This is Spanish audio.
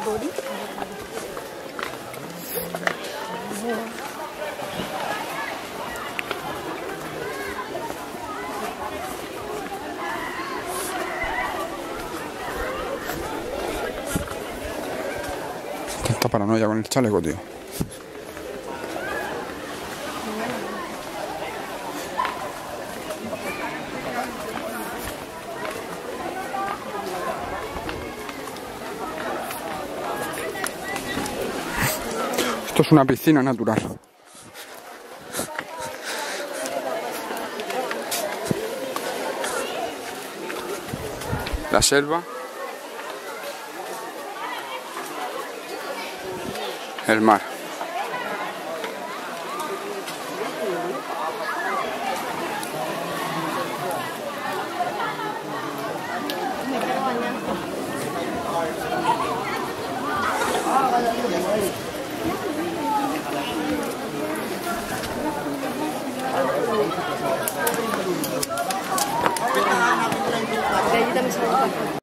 머리? Tanta paranoia con el chaleco, tío. Esto es una piscina natural. La selva. El mar. Ahí también se va a